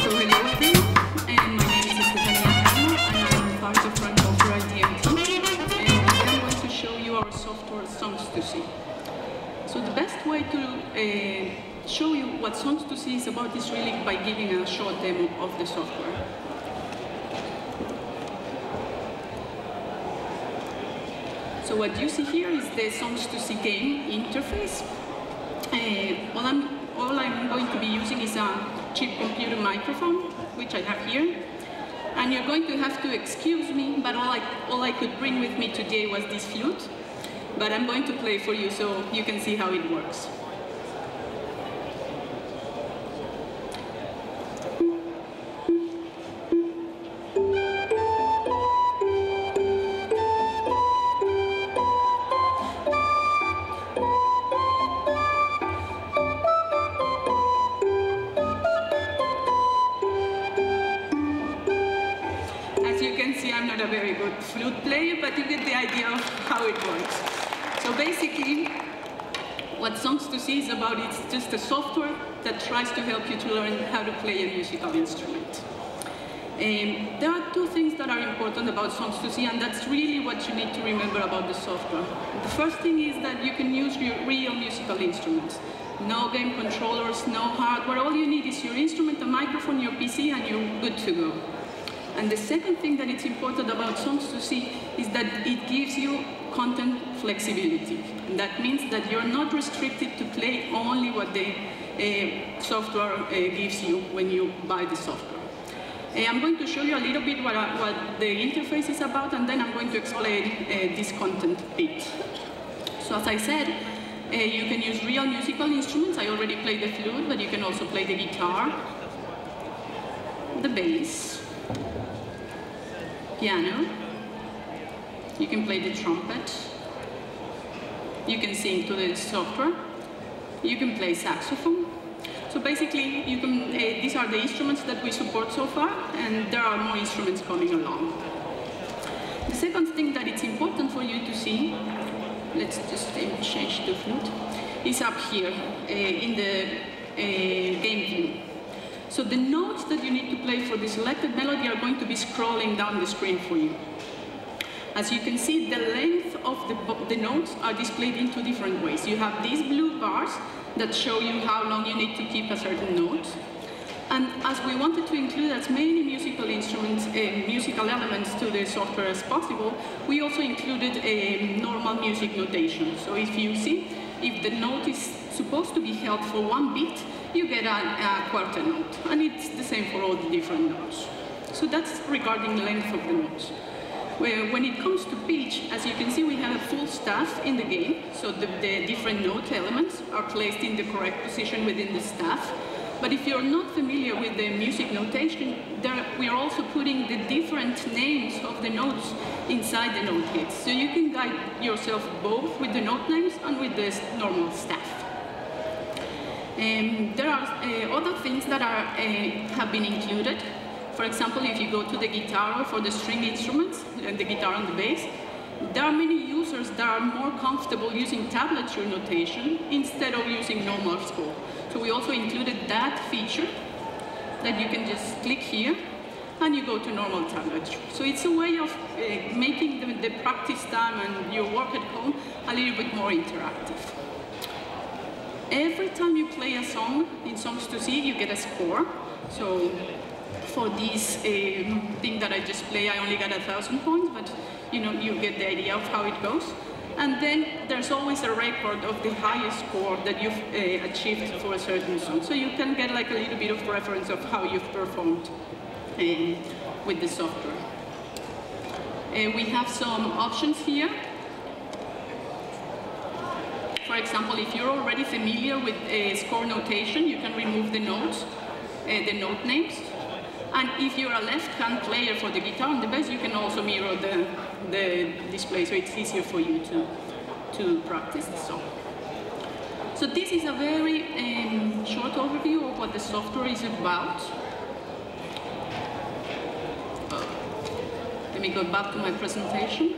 So hello everyone, and my name is Estefania Cano, and I'm part of Frank Opera DMT, and I'm going to show you our software Songs2See. So the best way to show you what Songs2See is about is really by giving a short demo of the software. So what you see here is the Songs2See game interface. All I'm going to be using is a cheap computer microphone, which I have here. And you're going to have to excuse me, but all I could bring with me today was this flute. But I'm going to play for you so you can see how it works. I'm not a very good flute player, but you get the idea of how it works. So basically, what Songs2See is about, it's just a software that tries to help you to learn how to play a musical instrument. There are two things that are important about Songs2See, and that's really what you need to remember about the software. The first thing is that you can use your real musical instruments. No game controllers, no hardware. All you need is your instrument, a microphone, your PC, and you're good to go. And the second thing that it's important about Songs2See is that it gives you content flexibility. And that means that you're not restricted to play only what the software gives you when you buy the software. I'm going to show you a little bit what the interface is about, and then I'm going to explain this content bit. So as I said, you can use real musical instruments. I already played the flute, but you can also play the guitar, the bass, piano, you can play the trumpet, you can sing to the software, you can play saxophone. So basically, you can, these are the instruments that we support so far, and there are more instruments coming along. The second thing that it's important for you to see, let's just change the flute, is up here in the game view. So the notes that you need to play for the selected melody are going to be scrolling down the screen for you. As you can see, the length of the notes are displayed in two different ways. You have these blue bars that show you how long you need to keep a certain note. And as we wanted to include as many musical instruments and musical elements to the software as possible, we also included a normal music notation. So if you see, if the note is supposed to be held for one beat, you get a quarter note, and it's the same for all the different notes. So that's regarding length of the notes. When it comes to pitch, as you can see, we have a full staff in the game, so the different note elements are placed in the correct position within the staff. But if you're not familiar with the music notation, we are also putting the different names of the notes inside the note hits. So you can guide yourself both with the note names and with the normal staff. There are other things that have been included. For example, if you go to the guitar or for the string instruments, the guitar and the bass, there are many users that are more comfortable using tablature notation instead of using normal score. So we also included that feature that you can just click here and you go to normal tablature. So it's a way of making the practice time and your work at home a little bit more interactive. Every time you play a song in Songs2See, you get a score. So for this thing that I just played, I only got 1,000 points, but you know, you get the idea of how it goes. And then there's always a record of the highest score that you've achieved for a certain song. So you can get like a little bit of reference of how you've performed with the software. We have some options here. For example, if you're already familiar with score notation, you can remove the notes, the note names. And if you're a left-hand player for the guitar and the bass, you can also mirror the display, so it's easier for you to practice the song. So this is a very short overview of what the software is about. Let me go back to my presentation.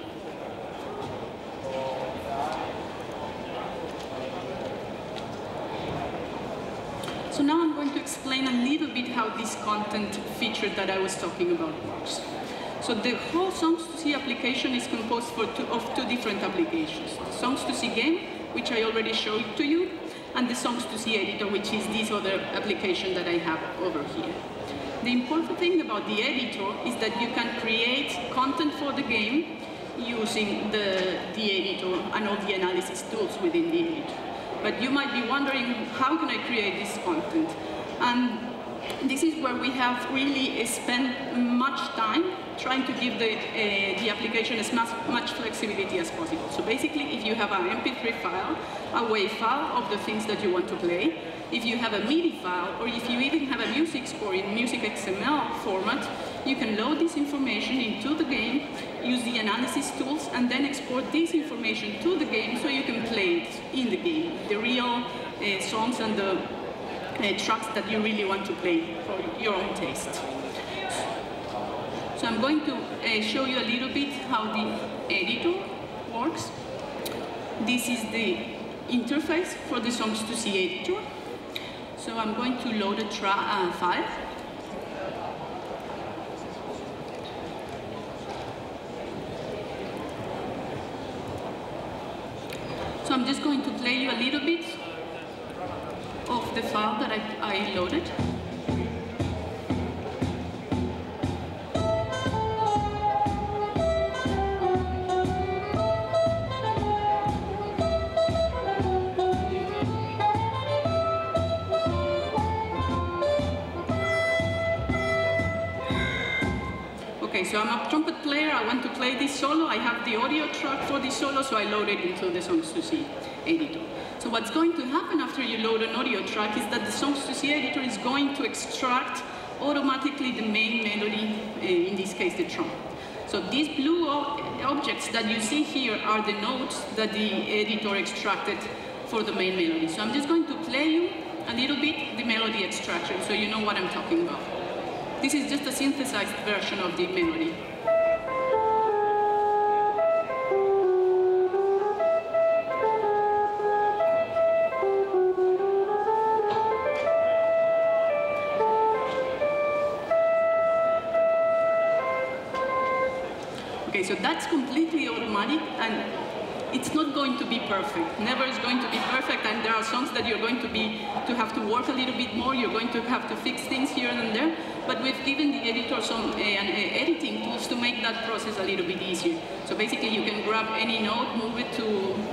So now I'm going to explain a little bit how this content feature that I was talking about works. So the whole Songs2See application is composed of two different applications. The Songs2See game, which I already showed to you, and the Songs2See editor, which is this other application that I have over here. The important thing about the editor is that you can create content for the game using the editor and all the analysis tools within the editor. But you might be wondering, how can I create this content? And this is where we have really spent much time trying to give the application as much flexibility as possible. So basically, if you have an MP3 file, a WAV file of the things that you want to play, if you have a MIDI file, or if you even have a music score in music XML format, you can load this information into the game, use the analysis tools, and then export this information to the game so you can play it in the game, the real songs and the tracks that you really want to play for your own taste. So I'm going to show you a little bit how the editor works. This is the interface for the Songs2See editor. So I'm going to load a file. So I'm just going to play you a little bit of the file that I loaded. Okay, so I'm a trumpet player, I want to play this solo, I have the audio track for this solo, so I load it into the Songs2See editor. So what's going to happen after you load an audio track is that the Songs2See editor is going to extract automatically the main melody, in this case the trumpet. So these blue objects that you see here are the notes that the editor extracted for the main melody. So I'm just going to play you a little bit the melody extraction so you know what I'm talking about. This is just a synthesized version of the melody. Okay, so that's completely automatic, and it's not going to be perfect. Never is going to be perfect, and there are songs that you're going to have to work a little bit more. You're going to have to fix things here and there. But we've given the editor some editing tools to make that process a little bit easier. So basically, you can grab any note, move it to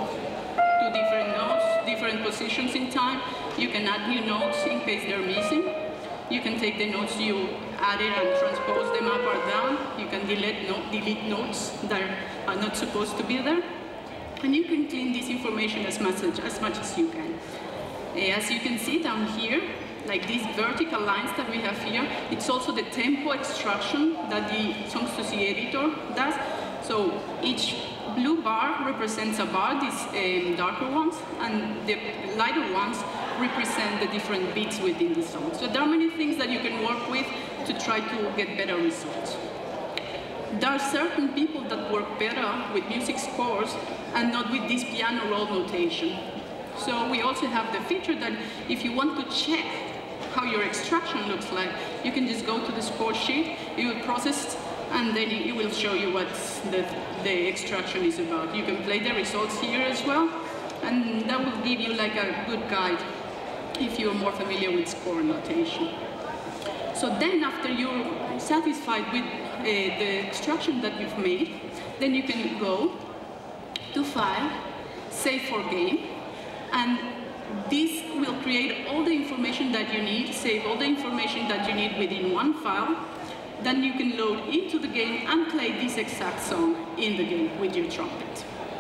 different notes, different positions in time. You can add new notes in case they're missing. You can take the notes you added and transpose them up or down. You can delete notes that are not supposed to be there. And you can clean this information as much as you can. As you can see down here, like these vertical lines that we have here, it's also the tempo extraction that the Songs2See editor does. So each blue bar represents a bar, these darker ones, and the lighter ones represent the different beats within the song. So there are many things that you can work with to try to get better results. There are certain people that work better with music scores and not with this piano roll notation. So we also have the feature that if you want to check how your extraction looks like, you can just go to the score sheet, you will process, and then it will show you what the extraction is about. You can play the results here as well, and that will give you like a good guide if you're more familiar with score notation. So then after you're satisfied with the extraction that you've made, then you can go to File, Save for Game, and this will create all the information that you need, save all the information that you need within one file. Then you can load into the game and play this exact song in the game with your trumpet.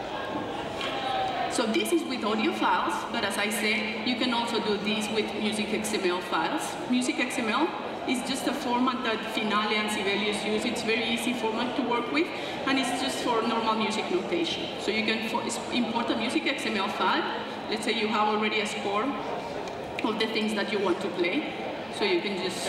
So this is with audio files, but as I said, you can also do this with music XML files. Music XML is just a format that Finale and Sibelius use. It's a very easy format to work with, and it's just for normal music notation. So you can import a music XML file. Let's say you have already a score of the things that you want to play. So you can just,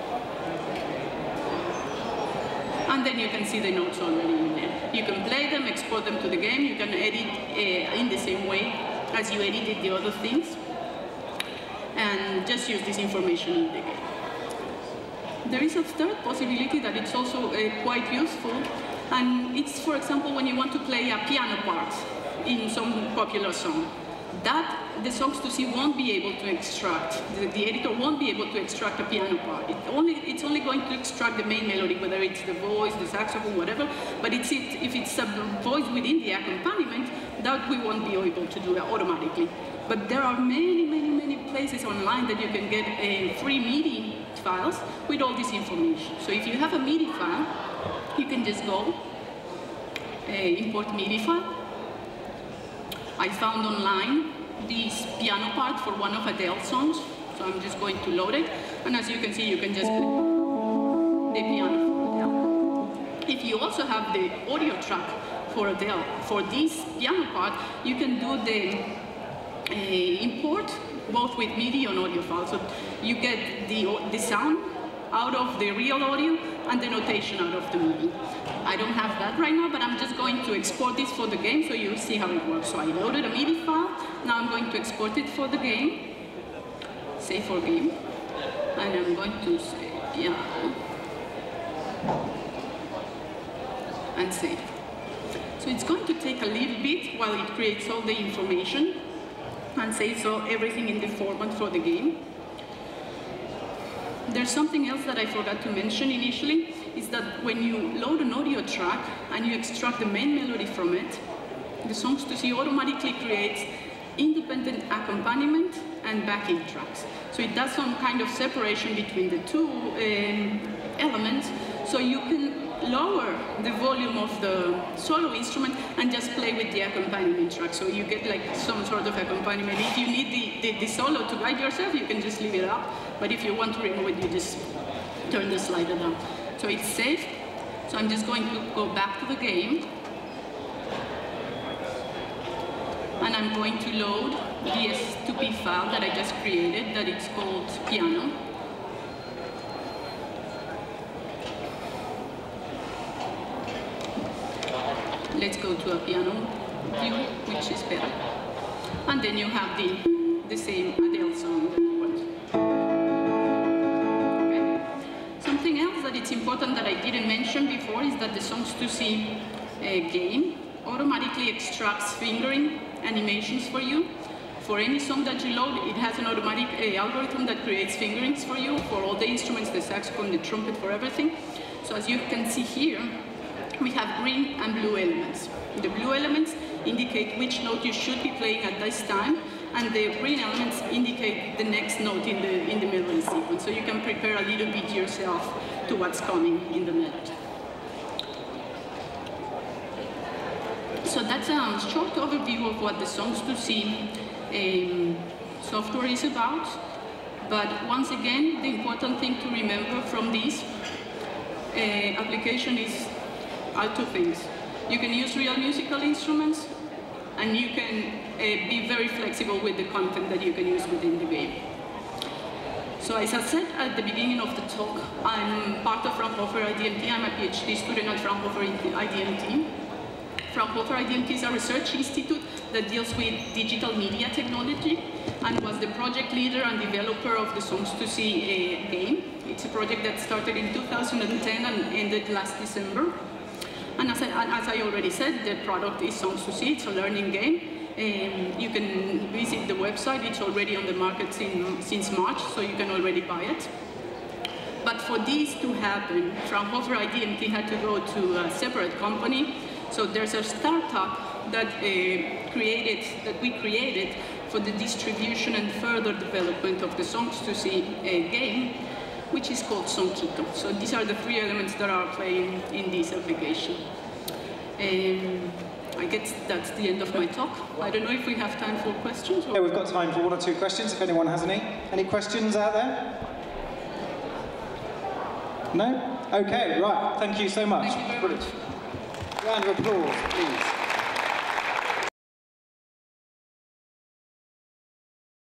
and then you can see the notes already in there. You can play them, export them to the game. You can edit in the same way as you edited the other things. And just use this information in the game. There is a third possibility that it's also quite useful, and it's, for example, when you want to play a piano part in some popular song. That the Songs2See won't be able to extract. The editor won't be able to extract a piano part. It's only going to extract the main melody, whether it's the voice, the saxophone, whatever. But if it's a voice within the accompaniment, that we won't be able to do automatically. But there are many places online that you can get free MIDI files with all this information. So if you have a MIDI file, you can just go import MIDI file. I found online this piano part for one of Adele's songs, so I'm just going to load it. And as you can see, you can just put the piano for Adele. If you also have the audio track for Adele, for this piano part, you can do the import both with MIDI and audio file. So you get the sound out of the real audio and the notation out of the MIDI. I don't have that right now, but I'm just going to export this for the game so you see how it works. So I loaded a MIDI file. Now I'm going to export it for the game. Save for game. And I'm going to say piano. And save. So it's going to take a little bit while it creates all the information and saves everything in the format for the game. There's something else that I forgot to mention initially, is that when you load an audio track and you extract the main melody from it, the Songs2See automatically creates independent accompaniment and backing tracks. So it does some kind of separation between the two elements, so you can lower the volume of the solo instrument and just play with the accompaniment track. So you get like some sort of accompaniment. If you need the solo to guide yourself, you can just leave it up. But if you want to remove it, you just turn the slider down. So it's safe. So I'm just going to go back to the game. And I'm going to load the S2P file that I just created, that it's called piano. Let's go to a piano view, which is better. And then you have the same Adele song that you want. Okay. Something else that it's important that I didn't mention before is that the Songs2See game automatically extracts fingering animations for you. For any song that you load, it has an automatic algorithm that creates fingerings for you, for all the instruments, the saxophone, the trumpet, for everything. So as you can see here, we have green and blue elements. The blue elements indicate which note you should be playing at this time, and the green elements indicate the next note in the melody sequence. So you can prepare a little bit yourself to what's coming in the melody. So that's a short overview of what the Songs2See software is about. But once again, the important thing to remember from this application are two things. You can use real musical instruments, and you can be very flexible with the content that you can use within the game. So as I said at the beginning of the talk, I'm part of Fraunhofer IDMT. I'm a PhD student at Fraunhofer IDMT. Fraunhofer IDMT is a research institute that deals with digital media technology and was the project leader and developer of the Songs2See game. It's a project that started in 2010 and ended last December. And as I already said, the product is Songs2See. It's a learning game. You can visit the website. It's already on the market since March, so you can already buy it. But for this to happen, Fraunhofer IDMT had to go to a separate company. So there's a startup that we created for the distribution and further development of the Songs2See game, which is called Sonquito. So these are the three elements that are playing in this application. I guess that's the end of my talk. I don't know if we have time for questions. Yeah, we've got time for one or two questions, if anyone has any. Any questions out there? No? Okay, right. Thank you so much. Thank you very much. Round of applause, please.